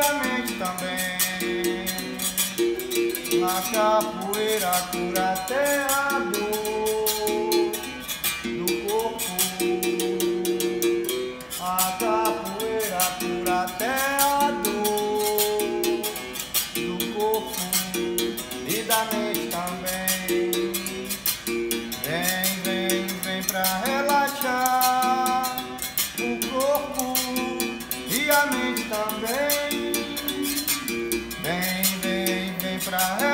a mente também. A capoeira cura até a dor do corpo. A capoeira cura até a dor do corpo e da mente também. Vem, vem, vem pra relaxar o corpo e a mente também. Vem, vem, vem pra relaxar